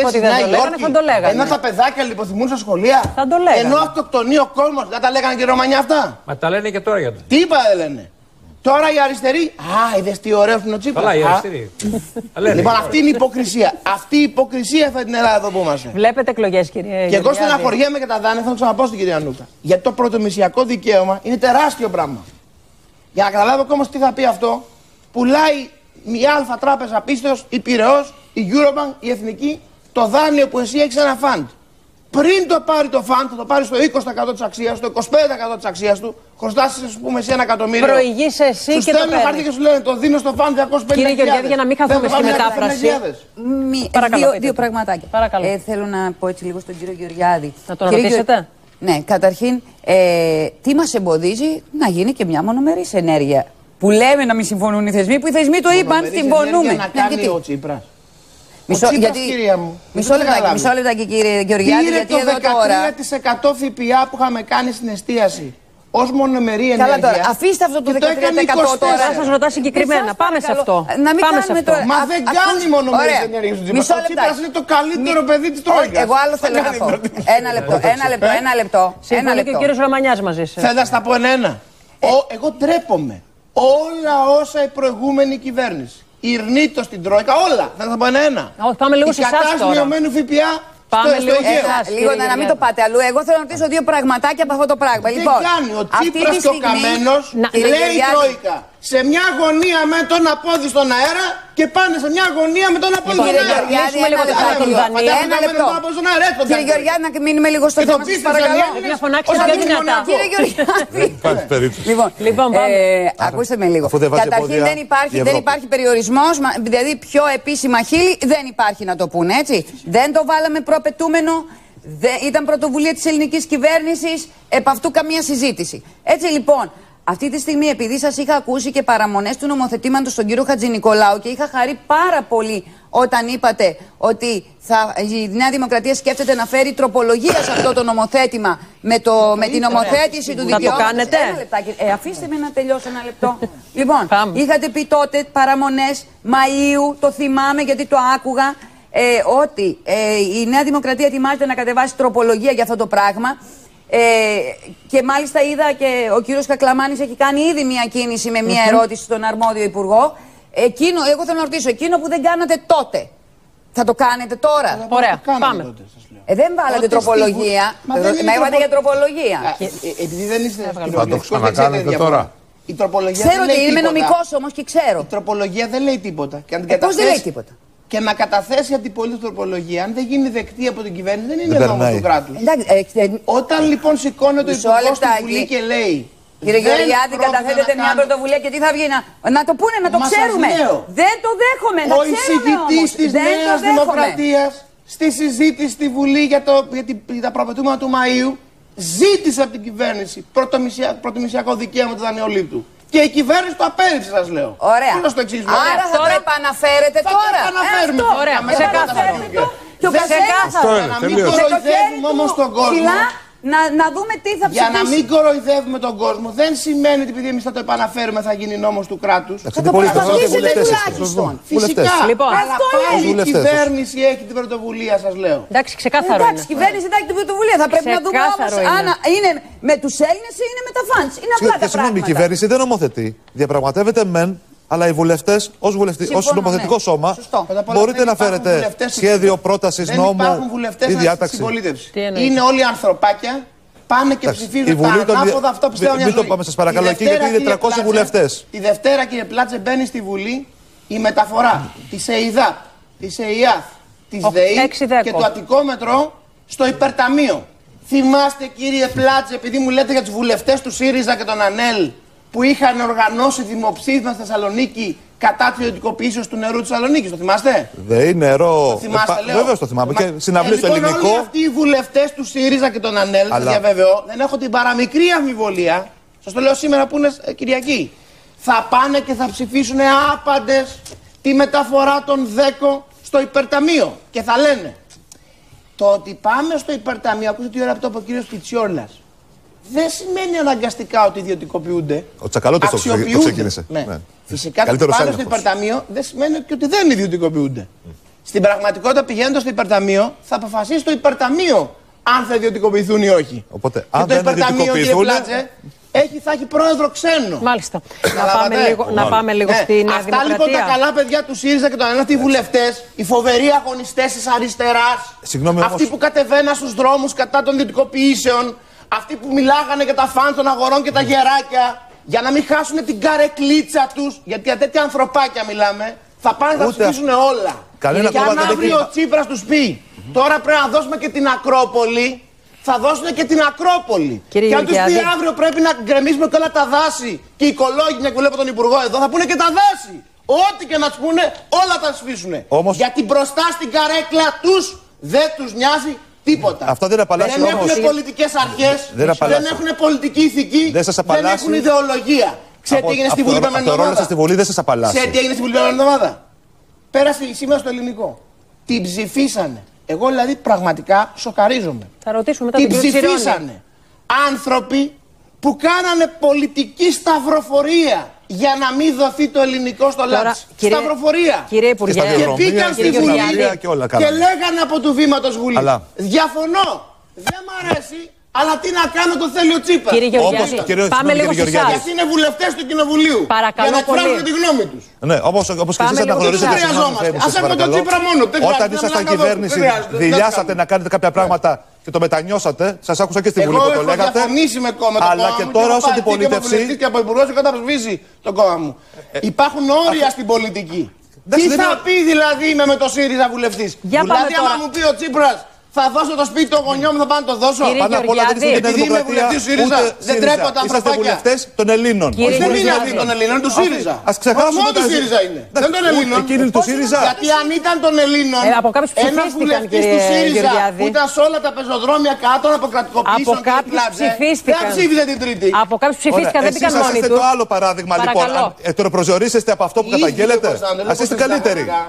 Speaker 1: Θα το λέγανε.
Speaker 2: Ενώ τα παιδάκια λιποθυμούν στα σχολεία.
Speaker 1: Θα το λέγανε.
Speaker 2: Ενώ αυτοκτονεί ο κόσμος. Δεν τα λέγανε και οι Ρωμανιά αυτά?
Speaker 5: Μα τα λένε και τώρα για το.
Speaker 2: Τι είπα δεν λένε? Τώρα οι αριστεροί. είδες τι ωραίο είναι ο Τσίπρας.
Speaker 5: Καλά, οι αριστεροί.
Speaker 2: Λοιπόν, αυτή είναι η υποκρισία. Αυτή η υποκρισία θα την Ελλάδα εδώ που είμαστε.
Speaker 1: Βλέπετε εκλογές, κύριε.
Speaker 2: Και εγώ στεναχωριέμαι για τα δάνεια, θα το ξαναπώ στην κυρία Νούκα. Γιατί το πρωτομησιακό δικαίωμα είναι τεράστιο πράγμα. Για να καταλάβω όμως τι θα πει αυτό, πουλάει μια αλφα τράπεζα πίστεως, η Πειραιώς, η Eurobank, η Εθνική, το δάνειο που εσύ έχεις ένα φαντ. Πριν το πάρει το φαντ, θα το πάρει στο 20% της αξίας, στο 25% της αξίας του, χρωστάσεις, ας πούμε, σε 1 εκατομμύριο.
Speaker 1: Προηγείσαι εσύ και το παίρνεις.
Speaker 2: Χαρτί και σου λένε το δίνω στο φαντ 250.000.
Speaker 1: Κύριε Γεωργιάδη, για να μην χαθούμε στη μετάφραση.
Speaker 3: Δύο πραγματάκια. Θέλω να πω έτσι λίγο στον κύριο Γεωργιάδη.
Speaker 1: Να τον ρωτήσετε.
Speaker 3: Ναι, καταρχήν, τι μας εμποδίζει να γίνει και μια μονομερής ενέργεια. Που λέμε να μην συμφωνούν οι θεσμοί, που οι θεσμοί το είπαν, συμφωνούμε.
Speaker 2: Να κάνει ο Τσίπρας.
Speaker 3: Μισό λεπτάκι, κύριε Γεωργιάδη, γιατί εδώ τώρα.
Speaker 2: Πήρε το 13% ΦΠΑ που είχαμε κάνει στην εστίαση ως μονομερή ενέργεια.
Speaker 3: Καλά τώρα, αφήστε αυτό το 13% τώρα.
Speaker 1: Θα σας ρωτάω συγκεκριμένα. Πάμε σε αυτό.
Speaker 3: Να μην κάνουμε τώρα.
Speaker 2: Μα δεν κάνει μονομερή ενέργεια στον Τσίπρα. Ο Τσίπρας είναι το καλύτερο παιδί της Τρόικας.
Speaker 3: Εγώ άλλο θέλω να πω. Ένα λεπτό.
Speaker 1: Συμφωνεί και ο κύριος Ρωμανιάς μαζί σας.
Speaker 2: Θέλω να στα πω ένα. Εγώ τρέπομαι. Όλα όσα η προηγούμενη κυβέρνηση ειρνήτω στην Τρόικα, όλα. Θα τα πω ένα.
Speaker 1: Πάμε λίγο σε εσάς τώρα.
Speaker 2: Η κατάσταση μειωμένου ΦΠΑ.
Speaker 1: Πάμε
Speaker 3: λίγο να μην το πάτε αλλού. Εγώ θέλω να ρωτήσω 2 πραγματάκια από αυτό το πράγμα.
Speaker 2: Τι κάνει ο Τσίπρας και ο Καμένος, λέει η Τρόικα, σε μια γωνία με τον απόδι στον αέρα και πάνε σε μια γωνία με τον απόδι στον αέρα.
Speaker 3: Κύριε Γεωργιάδη, να μείνουμε λίγο στο θέμα σας, παρακαλώ. Κύριε Γεωργιάδη.
Speaker 1: Λοιπόν,
Speaker 3: ακούστε με λίγο. Καταρχήν δεν υπάρχει περιορισμός, δηλαδή πιο επίσημα χείλη δεν υπάρχει, να το πούνε έτσι. Δεν το βάλαμε προαπαιτούμενο. Ήταν πρωτοβουλία της ελληνικής κυβέρνησης, επ' αυτού καμία συζήτηση. Έτσι λοιπόν, αυτή τη στιγμή, επειδή σας είχα ακούσει και παραμονές του νομοθετήματος στον κύριο Χατζηνικολάου και είχα χαρεί πάρα πολύ όταν είπατε ότι η Νέα Δημοκρατία σκέφτεται να φέρει τροπολογία σε αυτό το νομοθέτημα με την νομοθέτηση του δικαιώματος.
Speaker 1: Θα το κάνετε?
Speaker 3: Ένα λεπτάκι. Αφήστε με να τελειώσω ένα λεπτό. Λοιπόν, είχατε πει τότε παραμονές Μαΐου, το θυμάμαι γιατί το άκουγα, ότι η Νέα Δημοκρατία ετοιμάζεται να κατεβάσει τροπολογία για αυτό το πράγμα. Και μάλιστα είδα και ο κύριος Κακλαμάνης έχει κάνει ήδη μια κίνηση με μια ερώτηση στον αρμόδιο υπουργό. Εγώ θέλω να ρωτήσω, εκείνο που δεν κάνατε τότε, θα το κάνετε τώρα?
Speaker 1: Ωραία, πάμε.
Speaker 3: Δεν βάλατε τροπολογία. Με έβαλατε για τροπολογία.
Speaker 2: Επειδή δεν είστε
Speaker 4: θα το ξανακάνετε τώρα?
Speaker 2: Η τροπολογία
Speaker 3: ξέρω ότι είμαι νομικός όμως και ξέρω.
Speaker 2: Η τροπολογία δεν λέει τίποτα.
Speaker 3: Πώς δεν λέει τίποτα?
Speaker 2: Και να καταθέσει αντιπολίτευση τροπολογία, αν δεν γίνει δεκτή από την κυβέρνηση, δεν είναι νόμος του κράτους. Όταν λοιπόν σηκώνεται ο υπουργός στη Βουλή και λέει.
Speaker 3: Κύριε Γεωργιάδη, καταθέτετε μια πρωτοβουλία και τι θα βγει? Να το πούνε, να το ξέρουμε. Δεν το δέχομαι.
Speaker 2: Ο εισηγητής της Νέας Δημοκρατίας στη συζήτηση στη Βουλή για τα προαπαιτούμενα του Μαΐου ζήτησε από την κυβέρνηση πρωτομησιακό δικαίωμα του δανειολήπτου. Και η κυβέρνηση το απέρριψε, σας λέω.
Speaker 3: Ωραία. Άρα θα το επαναφέρετε τώρα.
Speaker 2: Θα το επαναφέρουμε.
Speaker 1: Ωραία,
Speaker 3: Και ο καθένας
Speaker 2: να μην κοροϊδεύουμε όμως τον κόσμο.
Speaker 3: Να δούμε τι θα ψηφίσει.
Speaker 2: Για να μην κοροϊδεύουμε τον κόσμο, δεν σημαίνει ότι επειδή εμείς θα το επαναφέρουμε θα γίνει νόμος του κράτους.
Speaker 3: Θα το προσπαθήσετε τουλάχιστον.
Speaker 2: Φυσικά.
Speaker 1: Λοιπόν,
Speaker 2: αλλά πάλι η κυβέρνηση έχει την πρωτοβουλία, σας λέω.
Speaker 1: Εντάξει, ξεκάθαρο.
Speaker 3: Εντάξει, η κυβέρνηση δεν έχει την πρωτοβουλία. Θα πρέπει να δούμε όμως αν είναι με τους Έλληνες ή είναι με τα φαντς. Είναι απλά τα πράγματα.
Speaker 5: Η κυβέρνηση δεν νομοθετεί. Διαπραγματεύεται μεν. Αλλά οι βουλευτές, ως νομοθετικό σώμα, μπορείτε να φέρετε σχέδιο πρότασης νόμου ή διάταξη.
Speaker 2: Είναι όλοι ανθρωπάκια, πάνε και ψηφίζουν τα ανάποδα αυτό που πιστεύω μια ζωή.
Speaker 5: Μην το πάμε σας παρακαλώ εκεί, γιατί είναι 300 βουλευτές.
Speaker 2: Τη Δευτέρα, κύριε Πλάτσε, μπαίνει στη Βουλή η μεταφορά της ΕΙΔΑΠ, της ΕΙΑΘ, της ΔΕΗ και του Αττικόμετρο στο υπερταμείο. Θυμάστε, κύριε Πλάτσε, επειδή μου λέτε για τους βουλευτές του ΣΥΡΙΖΑ και τον ΑΝΕΛ, που είχαν οργανώσει δημοψήφισμα στη Θεσσαλονίκη κατά τη ιδιωτικοποίησης του νερού της Θεσσαλονίκης. Το θυμάστε?
Speaker 5: ΔΕΗ, νερό.
Speaker 2: Το θυμάστε, λέω.
Speaker 5: Βεβαίως το θυμάμαι. Και συναυλίες στο ελληνικό.
Speaker 2: Όλοι αυτοί οι βουλευτές του ΣΥΡΙΖΑ και των ΑΝΕΛ, σας διαβεβαιώ, δεν έχω την παραμικρή αμφιβολία, σας το λέω σήμερα που είναι Κυριακή, θα πάνε και θα ψηφίσουν άπαντες τη μεταφορά των ΔΕΚΟ στο υπερταμείο. Και θα λένε, το ότι πάμε στο υπερταμείο, ακούστε τι ώρα αυτό από ο κύριος Πιτσιόλας, δεν σημαίνει αναγκαστικά ότι ιδιωτικοποιούνται.
Speaker 5: Ο Τσακαλώτος το ξεκίνησε.
Speaker 2: Ναι. Φυσικά το ότι πάνε στο υπερταμείο δεν σημαίνει και ότι δεν ιδιωτικοποιούνται. Στην πραγματικότητα, πηγαίνοντας στο υπερταμείο, θα αποφασίσει το υπερταμείο αν θα ιδιωτικοποιηθούν ή όχι.
Speaker 5: Οπότε,
Speaker 2: και
Speaker 5: αν
Speaker 2: το
Speaker 5: δεν
Speaker 2: υπερταμείο, κύριε Πλάτσε, θα έχει πρόεδρο ξένο.
Speaker 1: Μάλιστα. Να πάμε λίγο στην Νέα Δημοκρατία.
Speaker 2: Αυτά λοιπόν τα καλά παιδιά του ΣΥΡΙΖΑ και των ΑΝΕΛ, αυτοί οι βουλευτές, οι φοβεροί αγωνιστές της αριστεράς, αυτοί που κατεβαίναν στους δρόμους κατά των ιδιωτικοποιήσεων, αυτοί που μιλάγανε για τα φαν των αγορών και τα γεράκια, για να μην χάσουν την καρεκλίτσα τους, γιατί για τέτοια ανθρωπάκια μιλάμε, θα πάνε να ψηφίσουν όλα. Και αν αύριο ο Τσίπρας τους πει, τώρα πρέπει να δώσουμε και την Ακρόπολη, θα δώσουν και την Ακρόπολη. Και αν τους πει αύριο πρέπει να γκρεμίσουμε και όλα τα δάση και οι οικολόγοι, μια που βλέπω τον Υπουργό εδώ, θα πούνε και τα δάση. Ό,τι και να τους πούνε, όλα τα σφίσουν. Γιατί μπροστά στην καρέκλα τους δεν τους νοιάζει τίποτα.
Speaker 5: Αυτά δεν απαλλάσσουν όμως.
Speaker 2: Δεν έχουν πολιτικές αρχές, δεν έχουν πολιτική ηθική, δεν έχουν ιδεολογία. Ξέρετε τι έγινε στη Βουλή περασμένη εβδομάδα? Ξέρετε τι έγινε στη Βουλή περασμένη εβδομάδα? Πέρασε σήμερα στο ελληνικό. Την ψηφίσανε. Εγώ δηλαδή πραγματικά σοκαρίζομαι.
Speaker 1: Θα ρωτήσουμε μετά
Speaker 2: την ψηφίσανε άνθρωποι που κάνανε πολιτική σταυροφορία για να μην δοθεί το ελληνικό στο ΛΑΤΣ. Σταυροφορία.
Speaker 1: Κύριε Υπουργέ,
Speaker 2: και μπήκαν στη Βουλή και λέγανε από του βήματος Βουλή. Διαφωνώ. Δεν μ' αρέσει. Αλλά τι να κάνω, το θέλει ο Τσίπρας.
Speaker 1: Κύριε Γεωργιάδη, πάμε λίγο σε εσάς.
Speaker 2: Γιατί είναι βουλευτές του Κοινοβουλίου.
Speaker 1: Παρακαλώ,
Speaker 2: για να εκφράσουν τη γνώμη τους.
Speaker 5: Ναι, όπως και εσείς αναγνωρίζετε.
Speaker 2: Ας έχουμε τον Τσίπρα μόνο.
Speaker 5: Όταν ήσασταν κυβέρνηση, δηλιάσατε να κάνετε κάποια πράγματα και το μετανιώσατε. Σας άκουσα και στη Βουλή που το λέγατε.
Speaker 2: Εγώ έχω διαφωνήσει με κόμμα.
Speaker 5: Αλλά και τώρα ως αντιπολίτευση.
Speaker 2: Και από υπουργός και όταν ψηφίσει το κόμμα μου. Υπάρχουν όρια στην πολιτική. Τι θα πει δηλαδή με το ΣΥΡΙΖΑ βουλευτής? Δηλαδή, άμα μου πει ο Τσίπρας, θα δώσω το σπίτι του γονιό μου, θα πάω να το δώσω.
Speaker 5: Πάνω απ' όλα δεν είστε
Speaker 2: επειδή είμαι βουλευτής του ΣΥΡΙΖΑ, δεν τρέπονται ανθρωπάκια.
Speaker 5: Είστε βουλευτές των Ελλήνων.
Speaker 2: Δεν είναι αυτοί των Ελλήνων, είναι του ΣΥΡΙΖα.
Speaker 5: Ας ξεχάσουμε
Speaker 2: μόνο του ΣΥΡΙΖΑ είναι. Δεν των Ελλήνων.
Speaker 5: Εκείνοι του ΣΥΡΙΖΑ.
Speaker 2: Γιατί αν ήταν των Ελλήνων, ένας βουλευτής του ΣΥΡΙΖΑ που ήταν σε όλα τα πεζοδρόμια κάτω από κρατικοποιήσεων και πλάτσε, δεν ψήφιζε την Τρίτη.
Speaker 1: Από κάποιους ψηφίστηκαν, δεν πήγαν μόνοι τους.
Speaker 5: Το άλλο παράδειγμα λοιπόν. Τώρα προσδιορίσετε από αυτό που καταγγέλλετε. Ας είστε καλύτεροι.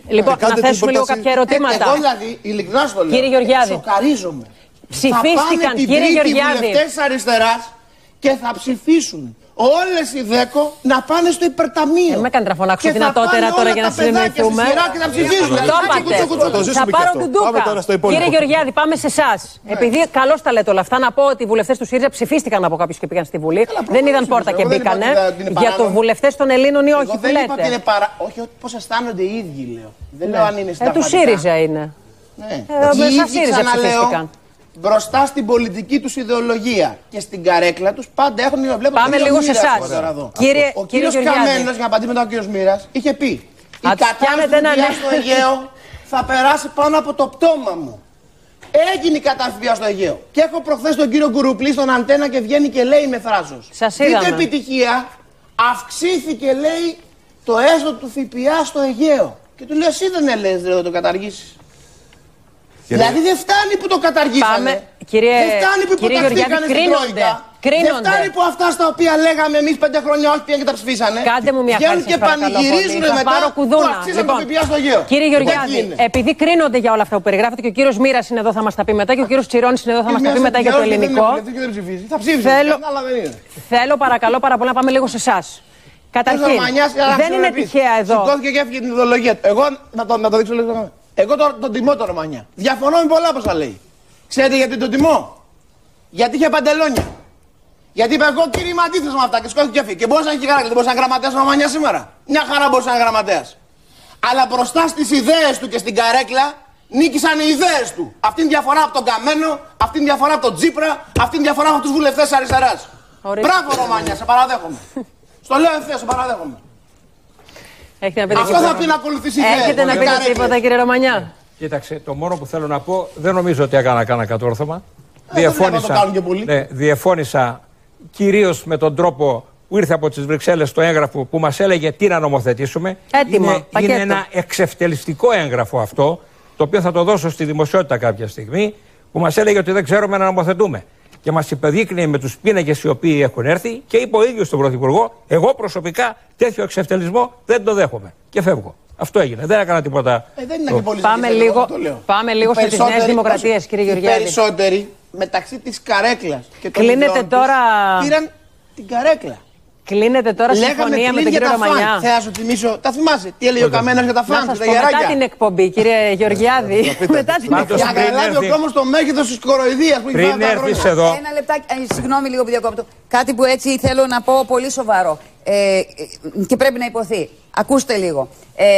Speaker 1: Λοιπόν, να θέσουμε λίγο κάποια ερωτήματα.
Speaker 2: Εγώ δηλαδή, ειλικρινά στο λέω.
Speaker 1: Κύριε Γεωργιάδη.
Speaker 2: Σοκαρίζομαι.
Speaker 1: Ψηφίστηκαν, κύριε Γεωργιάδη.
Speaker 2: Οι βουλευτές της αριστεράς και θα ψηφίσουν όλες οι ΔΕΚΟ να πάνε στο υπερταμείο.
Speaker 1: Με κάνετε να φωνάξω δυνατότερα τώρα για να συνεννοηθούμε. Θα πάρω κουντούκα. Κύριε Γεωργιάδη, πάμε σε εσάς. Επειδή καλώς τα λέτε όλα αυτά, να πω ότι οι βουλευτές του ΣΥΡΙΖΑ ψηφίστηκαν από κάποιους και πήγαν στη Βουλή. Δεν είδαν πόρτα και μπήκανε. Για τους βουλευτές των Ελλήνων ή όχι, που λέτε.
Speaker 2: Όχι, πώς αισθάνονται οι ίδιοι, λέω. Δεν λέω αν είναι συνταγματικά.
Speaker 1: Του ΣΥΡΙΖΑ είναι.
Speaker 2: Μέσα ΣΥΡΙΖΑ ψηφίστηκαν. Μπροστά στην πολιτική τους ιδεολογία και στην καρέκλα τους πάντα έχουν βλέπω.
Speaker 1: Πάμε λίγο σε εσάς.
Speaker 2: Ο κύριος Καμένος, για να απαντήσει μετά ο κύριος Μοίρας, είχε πει: η κατάσταση στο Αιγαίο θα περάσει πάνω από το πτώμα μου. Έγινε η κατάσταση στο Αιγαίο. Και έχω προχθές τον κύριο Κουρουπλή στον Αντένα και βγαίνει και λέει με θράσος. Δείτε επιτυχία, αυξήθηκε λέει το έσοδο του ΦΠΑ στο Αιγαίο. Και του λέω: εσύ δεν έλεγες να το καταργήσεις. Δηλαδή δεν φτάνει που το καταργήσανε. Δεν φτάνει που υποταχθήκανε στην Τρόικα. Δεν φτάνει που αυτά στα οποία λέγαμε εμείς 5 χρόνια όχι πήγαν και τα ψηφίσανε.
Speaker 1: Κάντε μου μια χάρη
Speaker 2: και πανηγυρίζουν μετά που αυξήσαν το ΦΠΑ στο Αιγαίο.
Speaker 1: Κύριε Γεωργιάδη, επειδή κρίνονται για όλα αυτά που περιγράφετε και ο κύριος Μοίρας είναι εδώ θα μας τα πει μετά και ο κύριος Τσιρώνης είναι εδώ θα μας τα πει μετά για το ελληνικό. Θέλω παρακαλώ πάρα πολύ να πάμε λίγο σε εσάς. Καταρχήν, δεν είναι τυχαία εδώ.
Speaker 2: Σηκώθηκε και έφυγε την ιδεολογία του. Εγώ να το δείξω λίγο. Εγώ τον τιμώ τον Ρωμανιά. Διαφωνώ με πολλά από όσα λέει. Ξέρετε γιατί τον τιμώ? Γιατί είχε παντελόνια. Γιατί είπε: εγώ κύριε είμαι αντίθετος με αυτά και σκόθηκε και έφυγε. Και μπορούσε να έχει χαρακτήρα. Δεν μπορούσε να είναι γραμματέας ο Ρωμανιά σήμερα. Μια χαρά μπορούσε να είναι γραμματέας. Αλλά μπροστά στις ιδέες του και στην καρέκλα νίκησαν οι ιδέες του. Αυτή είναι διαφορά από τον Καμένο, αυτή είναι διαφορά από τον Τσίπρα, αυτή είναι διαφορά από τους βουλευτές της αριστεράς. Μπράβο Ρωμανιά, σε παραδέχομαι. Στο λέω ευθέως, σε παραδέχομαι. Αυτό θα πει να ακολουθήσει η ιδέα.
Speaker 1: Έχετε να πείτε τίποτα, κύριε Ρωμανιά?
Speaker 6: Κοίταξε, το μόνο που θέλω να πω, δεν νομίζω ότι έκανα κανένα κατόρθωμα. Διεφώνησα κυρίως με τον τρόπο που ήρθε από τις Βρυξέλλες το έγγραφο που μας έλεγε τι να νομοθετήσουμε.
Speaker 1: Έτοιμο,
Speaker 6: είναι ένα εξευτελιστικό έγγραφο αυτό, το οποίο θα το δώσω στη δημοσιότητα κάποια στιγμή, που μας έλεγε ότι δεν ξέρουμε να νομοθετούμε. Και μας υπεδείκνυε με τους πίνακες οι οποίοι έχουν έρθει και είπε ο ίδιος στον Πρωθυπουργό: εγώ προσωπικά τέτοιο εξευτελισμό δεν το δέχομαι. Και φεύγω. Αυτό έγινε. Δεν έκανα τίποτα.
Speaker 1: Πάμε λίγο στις Νέες Δημοκρατίες, κύριε Γεωργιάδη.
Speaker 2: Οι περισσότεροι μεταξύ της καρέκλας και των πήραν την καρέκλα.
Speaker 1: Κλείνεται τώρα συμφωνία με τον κύριο Ρωμανιά.
Speaker 2: Θέλω να σου θυμίσω, τα θυμάσαι. Τι έλεγε ο Καμένος για τα φαν, τα γεράκια.
Speaker 1: Μετά την εκπομπή, κύριε Γεωργιάδη. Μετά την εκπομπή.
Speaker 2: Για να καταλάβει ο κόσμος το μέγεθος της κοροϊδίας που
Speaker 6: πριν έρθεις εδώ.
Speaker 3: Ένα λεπτάκι, συγγνώμη λίγο που διακόπτω. Κάτι που έτσι θέλω να πω πολύ σοβαρό. Και πρέπει να υποθεί. Ακούστε λίγο.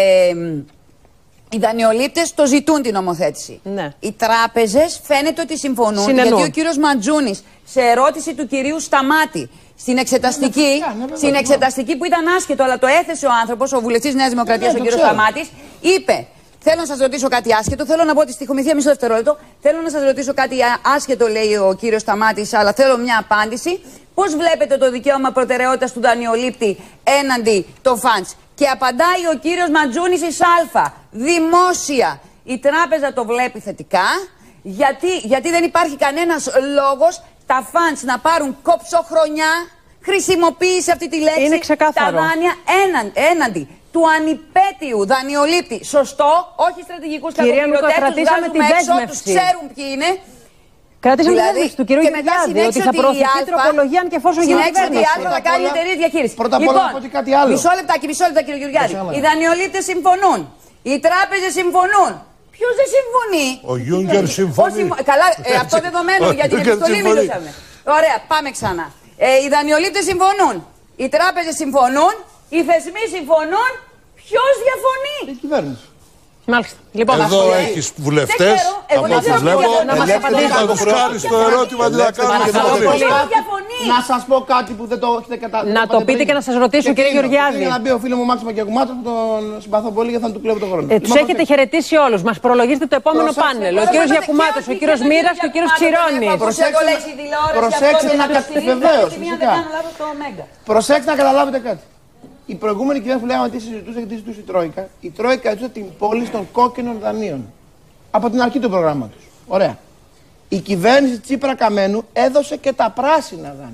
Speaker 3: Οι δανειολήπτες το ζητούν την νομοθέτηση.
Speaker 1: Ναι.
Speaker 3: Οι τράπεζες φαίνεται ότι συμφωνούν. Γιατί ο κύριος Μαντζούνης, σε ερώτηση του κυρίου Σταμάτη, στην εξεταστική που ήταν άσχετο, αλλά το έθεσε ο άνθρωπος, ο βουλευτής Νέας Δημοκρατίας, ο κύριος Σταμάτης, είπε: θέλω να σας ρωτήσω κάτι άσχετο. Θέλω να πω ότι στη χομηθεία, μισό δευτερόλεπτο. Θέλω να σας ρωτήσω κάτι άσχετο, λέει ο κύριος Σταμάτης, αλλά θέλω μια απάντηση. Πώς βλέπετε το δικαίωμα προτεραιότητας του δανειολήπτη έναντι των φαντς? Και απαντάει ο κύριος Μαντζούνης εις Α. Δημόσια. Η τράπεζα το βλέπει θετικά. Γιατί δεν υπάρχει κανένας λόγος τα φαντς να πάρουν κόψοχρονιά. Χρησιμοποίησε αυτή τη λέξη.
Speaker 1: Είναι ξεκάθαρο.
Speaker 3: Τα δάνεια έναντι του ανυπέτειου δανειολήπτη. Σωστό, όχι στρατηγικούς κακοπληρωτές. Τους βγάζουμε έξω, τους ξέρουν ποιοι είναι.
Speaker 1: Κρατήσαμε τη δέσμευση του κυρίου Γεωργιάδη ότι θα προωθηθεί τροπολογία και εφόσον γίνει
Speaker 3: η Α θα κάνει εταιρεία διαχείριση.
Speaker 2: Πρώτα απ' όλα να πω και κάτι άλλο.
Speaker 3: Μισό λεπτάκι, κύριε Γεωργιάδη. Οι δανειολήπτες συμφωνούν. Οι τράπεζες συμφωνούν. Ποιος δεν συμφωνεί?
Speaker 4: Ο Γιούγκερ συμφωνεί.
Speaker 3: Καλά, αυτό δεδομένο για την επιστολή μιλούσαμε. Ωραία, πάμε ξανά. Οι δανειολήπτες συμφωνούν. Οι τράπεζες συμφωνούν. Οι θεσμοί συμφωνούν. Ποιος διαφωνεί?
Speaker 2: Η κυβέρνηση.
Speaker 1: Μάλιστα. Λοιπόν,
Speaker 4: εδώ έχεις βουλευτές, από ό,τι βλέπω, να το βγάλεις το ερώτημα τι να κάνουμε και το
Speaker 2: Να σας πω κάτι που δεν το έχετε καταλάβει.
Speaker 1: Να το πείτε και να σας ρωτήσω, κύριε Γεωργιάδη.
Speaker 2: Για να μπει ο φίλος μου Μάξιμο και Κουμάτος, τον συμπαθώ πολύ γιατί θα του κλέβω το χρόνο.
Speaker 1: Τους έχετε χαιρετήσει όλους. Μας προλογίζετε το επόμενο πάνελ. Ο κύριος Γιακουμάτος, ο κύριος Μοίρας και ο κύριος Τσιρώνης.
Speaker 2: Προσέξτε να βεβαίως. Προσέξτε να καταλάβετε κάτι. Η προηγούμενη κυβέρνηση που λέγαμε τι συζητούσε και τι ζητούσε η Τρόικα, η Τρόικα ζητούσε την πώληση των κόκκινων δανείων. Από την αρχή του προγράμματος. Ωραία. Η κυβέρνηση Τσίπρα Καμένου έδωσε και τα πράσινα δάνεια.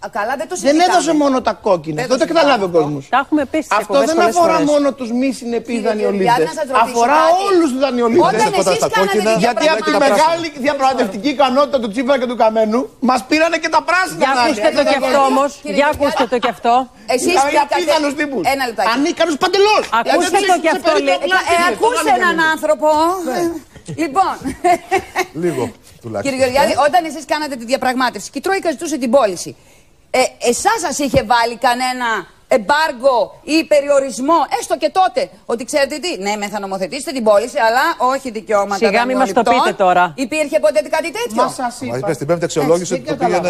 Speaker 3: Καλά, δεν το
Speaker 2: συζητάμε. Δεν έδωσε μόνο τα κόκκινα. Δεν το καταλάβει ο κόσμος. Αυτό δεν αφορά μόνο τους μη συνεπείς δανειολήπτες. Αφορά όλους τους δανειολήπτες. Γιατί από τη μεγάλη διαπραγματευτική ικανότητα του Τσίπρα και του Καμένου μας πήρανε και τα πράσινα.
Speaker 1: Για ακούστε το κι αυτό όμως. Για ακούστε το κι αυτό.
Speaker 3: Εσείς
Speaker 2: απίθανους τύπους. Ανίκανους παντελώς.
Speaker 1: Ακούστε το κι αυτό.
Speaker 3: Ακούστε έναν άνθρωπο. Λοιπόν.
Speaker 5: Λίγο.
Speaker 3: Κύριε Γεωργιάδη, όταν εσείς κάνατε τη διαπραγμάτευση και η Τρόικα ζητούσε την πώληση, εσάς σας είχε βάλει κανένα εμπάργκο ή περιορισμό, έστω και τότε, ότι ξέρετε τι, ναι, θα νομοθετήσετε την πώληση, αλλά όχι δικαιώματα.
Speaker 1: Σιγά μην μας το πείτε τώρα.
Speaker 3: Υπήρχε ποτέ κάτι τέτοιο?
Speaker 2: Μα σας είπα.
Speaker 5: Είπε στην πέμπτη αξιολόγηση ότι το πήγαινε.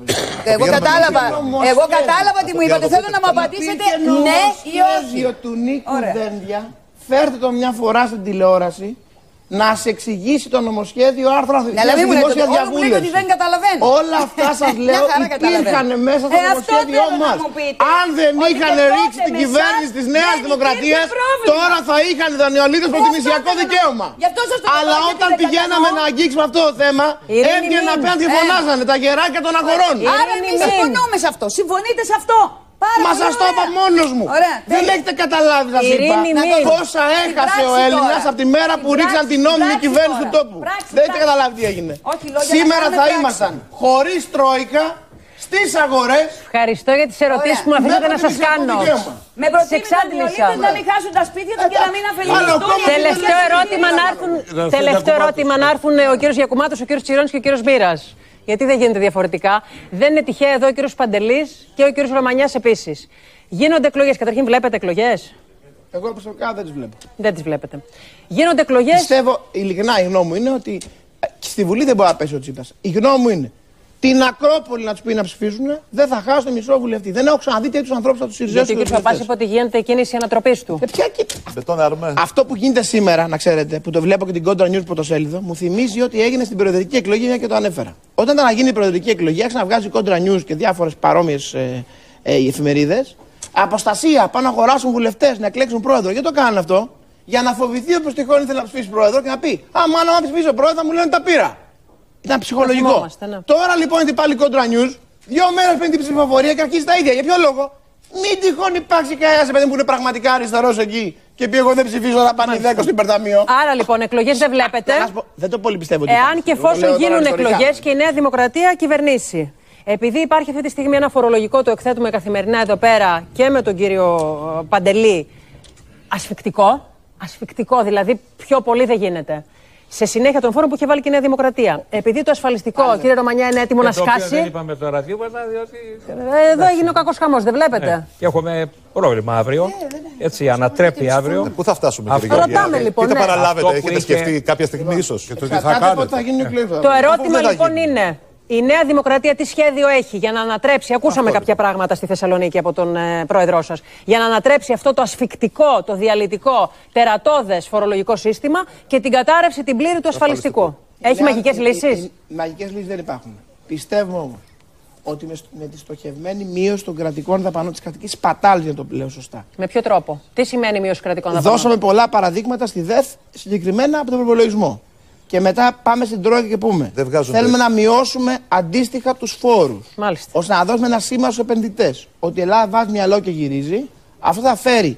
Speaker 3: Εγώ κατάλαβα τι μου είπατε. Θέλω να μου απαντήσετε ναι ή όχι.
Speaker 2: Του Νίκου Δένδια, φέρτε το μια φορά στην τηλεόραση. Να σε εξηγήσει το νομοσχέδιο άρθρο δημόσια διαβούλευση.
Speaker 3: Δεν καταλαβαίνω.
Speaker 2: Όλα αυτά σας λέω υπήρχαν μέσα στο νομοσχέδιό μας. Αν δεν είχαν ρίξει την κυβέρνηση της Νέας Δημοκρατίας, τώρα θα είχαν οι δανειολήπτες προτιμησιακό δικαίωμα. Αλλά όταν πηγαίναμε να αγγίξουμε αυτό το θέμα, έβγαιναν απέναντι και φωνάζανε τα γεράκια των αγορών.
Speaker 3: Άρα εμείς συμφωνούμε σε αυτό. Συμφωνείτε σε αυτό.
Speaker 2: Μα σας το είπα μόνος μου. Δεν έχετε καταλάβει, σας είπα, πόσα έχασε ο Έλληνας από τη μέρα που ρίξαν την νόμιμη κυβέρνηση του τόπου. Δεν έχετε καταλάβει τι έγινε. Σήμερα θα ήμασταν χωρίς Τρόικα στις αγορές.
Speaker 1: Ευχαριστώ για τις ερωτήσεις που μου αφήσατε να σας κάνω.
Speaker 3: Με προτίμηση να μην χάσουν τα σπίτια τους και να μην αφελιστούν.
Speaker 1: Τελευταίο ερώτημα να έρθουν ο κύριος Γιακουμάτος, ο κύριος Τσιρόνης και ο κύριος Μπύρας. Γιατί δεν γίνεται διαφορετικά. Δεν είναι τυχαία εδώ ο κύριος Παντελής και ο κύριος Ρωμανιάς επίσης. Γίνονται εκλογές. Καταρχήν, βλέπετε εκλογές?
Speaker 2: Εγώ προσωπικά δεν τις βλέπω.
Speaker 1: Δεν τις βλέπετε. Γίνονται εκλογές.
Speaker 2: Πιστεύω, ειλικρινά, η γνώμη μου είναι ότι στη Βουλή δεν μπορεί να πέσει ο Τσίπρας. Η γνώμη μου είναι την Ακρόπολη να τους πει να ψηφίσουν, δεν θα χάσουν μισό βουλευτή. Δεν έχω ξαναδεί τέτοιους ανθρώπους από τους Συριζέους.
Speaker 1: Γιατί ο κ. Παπάς είπε ότι γίνεται κίνηση ανατροπής του.
Speaker 2: Αυτό που γίνεται σήμερα, να ξέρετε, που το βλέπω και την Contra News πρωτοσέλιδο, μου θυμίζει ότι έγινε στην προεδρική εκλογή, μια και το ανέφερα. Όταν ήταν να γίνει η προεδρική εκλογή, άρχισε να βγάζει Contra News και διάφορες παρόμοιες εφημερίδες. Αποστασία, πάνε να αγοράσουν βουλευτές, να εκλέξουν πρόεδρο. Γιατί το κάνανε αυτό? Για να φοβηθεί όποιος τυχόν ήθελε να ψηφίσει πρόεδρο και να πει: άμα ψηφίσω πρόεδρο, θα μου λένε τα πήρα. Ήταν ψυχολογικό. Ναι. Τώρα λοιπόν είναι πάλι Contra News, 2 μέρες πριν την ψηφοφορία και αρχίζει τα ίδια. Για ποιο λόγο? Μην τυχόν υπάρξει κανένας παιδί που είναι πραγματικά αριστερός εκεί και πει: εγώ δεν ψηφίζω, να πάνε 10 στο υπερταμείο.
Speaker 1: Άρα λοιπόν, εκλογές δεν βλέπετε.
Speaker 2: Δεν το πολύ πιστεύω.
Speaker 1: Εάν και εφόσον γίνουν εκλογές και η Νέα Δημοκρατία κυβερνήσει. Επειδή υπάρχει αυτή τη στιγμή ένα φορολογικό, το εκθέτουμε καθημερινά εδώ πέρα και με τον κύριο Παντελή, ασφικτικό. Ασφικτικό, δηλαδή πιο πολύ δεν γίνεται. Σε συνέχεια των φόρων που είχε βάλει και η Νέα Δημοκρατία. Επειδή το ασφαλιστικό, κύριε Ρωμανιά, είναι έτοιμο να σκάσει.
Speaker 6: Δεν είπαμε τώρα τίποτα, διότι.
Speaker 1: Εδώ έγινε ο κακός χαμός, δεν βλέπετε.
Speaker 6: Και έχουμε πρόβλημα αύριο. Έτσι, ανατρέπει αύριο.
Speaker 5: Πού θα φτάσουμε,
Speaker 1: κύριε Γεωργιάδη? Ρωτάμε λοιπόν.
Speaker 5: Τι θα παραλάβετε, έχετε σκεφτεί κάποια στιγμή ίσως?
Speaker 2: Και το τι θα κάνετε.
Speaker 1: Το ερώτημα λοιπόν είναι. Η Νέα Δημοκρατία τι σχέδιο έχει για να ανατρέψει, ακούσαμε κάποια πράγματα στη Θεσσαλονίκη από τον πρόεδρό σας, για να ανατρέψει αυτό το ασφικτικό, το διαλυτικό, τερατώδες φορολογικό σύστημα και την κατάρρευση την πλήρη του ασφαλιστικού. Έχει μαγικές λύσεις?
Speaker 2: Μαγικές λύσεις δεν υπάρχουν. Πιστεύω όμως ότι με τη στοχευμένη μείωση των κρατικών δαπανών, της κρατικής σπατάλης, για το λέω σωστά.
Speaker 1: Με ποιο τρόπο? Τι σημαίνει μείωση κρατικών δαπανών?
Speaker 2: Δώσαμε πολλά παραδείγματα στη ΔΕΘ, συγκεκριμένα από τον προπολογισμό. Και μετά πάμε στην Τρόικα και πούμε: θέλουμε να μειώσουμε αντίστοιχα τους φόρους.
Speaker 1: Μάλιστα.
Speaker 2: Ώστε να δώσουμε ένα σήμα στους επενδυτές ότι η Ελλάδα βάζει μυαλό και γυρίζει. Αυτό θα φέρει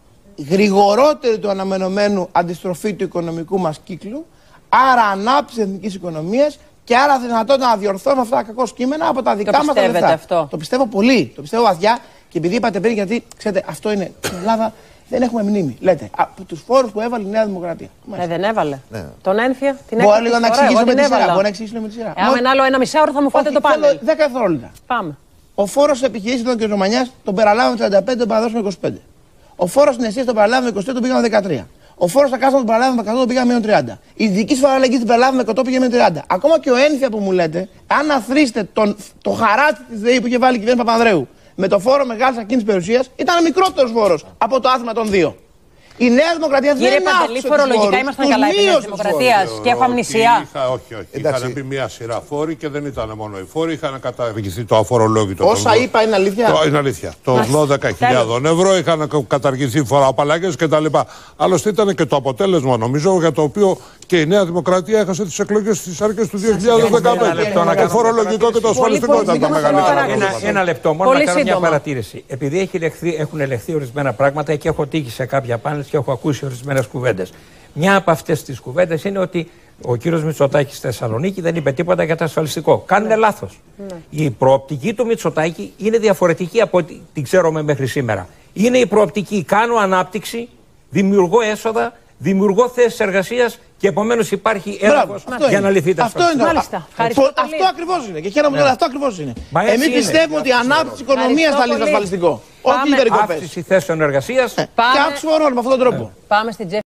Speaker 2: γρηγορότερη του αναμενωμένου αντιστροφή του οικονομικού μας κύκλου, άρα ανάπτυξη της εθνικής οικονομίας και άρα δυνατότητα να διορθώσουμε αυτά τα κακό κείμενα από τα δικά μας τα λεφτά.
Speaker 1: Αυτό?
Speaker 2: Το πιστεύω πολύ. Το πιστεύω βαθιά και επειδή είπατε πριν, γιατί ξέρετε, αυτό είναι στην Ελλάδα. Δεν έχουμε μνήμη. Λέτε, από τους φόρους που έβαλε η Νέα Δημοκρατία.
Speaker 1: Δεν έβαλε. Ναι. Τον ένφια, την
Speaker 2: έκανα. Μπορώ να εξηγήσω με τη σειρά. Μπορώ να εξηγήσω με τη σειρά.
Speaker 1: Εάν ένα άλλο 1,5 θα μου φάτε το πάνελ.
Speaker 2: 10 δευτερόλεπτα.
Speaker 1: Πάμε.
Speaker 2: Ο φόρος επιχειρήσεων των κ. Ρωμανιάς τον παραλάβαμε 35, τον παραδώσαμε 25. Ο φόρος στην αιστεία τον παραλάβαμε 23, τον πήγαμε 13. Ο φόρος στα κάστρα τον παραλάβαμε 100, τον πήγαμε 30. Η δική φορολογική την παραλάβαμε 100, πήγαμε 30. Ακόμα και ο ένφια που μου λέτε, αν αθροίσετε το χαράτσι της ΔΕΗ που είχε βάλει η κυβέρνηση Παπανδρέου με το φόρο μεγάλης ακίνητης περιουσίας, ήταν μικρότερος φόρος από το άθροισμα των δύο. Η Νέα Δημοκρατία δεν
Speaker 1: Κύριε Παντελή, φορολογικά ήμασταν καλά επί Νέας Δημοκρατίας και έχω αμνησία.
Speaker 4: Όχι. Είχαν μπει μια σειρά φόροι και δεν ήταν μόνο οι φόροι, είχαν καταργηθεί το αφορολόγητο.
Speaker 2: Όσα είπα είναι αλήθεια.
Speaker 4: Είναι αλήθεια. Το 12.000 ευρώ είχαν καταργηθεί φοροαπαλλαγές κτλ. Άλλωστε ήταν και το αποτέλεσμα, νομίζω, για το οποίο και η Νέα Δημοκρατία έχασε τις εκλογές στις αρχές του 2015. Το φορολογικό και το ασφαλιστικό ήταν τα μεγαλύτερα.
Speaker 6: Ένα λεπτό μόνο να κάνω μια παρατήρηση. Επειδή έχουν ελεγχθεί ορισμένα πράγματα και έχω τύχει σε κάποια πάνελ και έχω ακούσει ορισμένες κουβέντες. Μια από αυτές τις κουβέντες είναι ότι ο κύριος Μητσοτάκης στη Θεσσαλονίκη δεν είπε τίποτα για το ασφαλιστικό. Κάνουν λάθος. Η προοπτική του Μητσοτάκη είναι διαφορετική από ό,τι την ξέρουμε μέχρι σήμερα. Είναι η προοπτική: κάνω ανάπτυξη, δημιουργώ έσοδα, δημιουργώ θέσεις εργασίας και επομένως υπάρχει έλεγχος για να λυθεί τα
Speaker 2: ασφαλιστικά. Αυτό ακριβώς είναι. Και χαίρομαι που αυτό ακριβώς είναι. Εμείς πιστεύουμε ότι η ανάπτυξη της οικονομίας θα λύσει το ασφαλιστικό. Όχι οι περικοπές.
Speaker 6: Αύξηση θέσεων εργασίας
Speaker 2: και αύξηση φορών με αυτόν τον τρόπο.
Speaker 1: Πάμε στην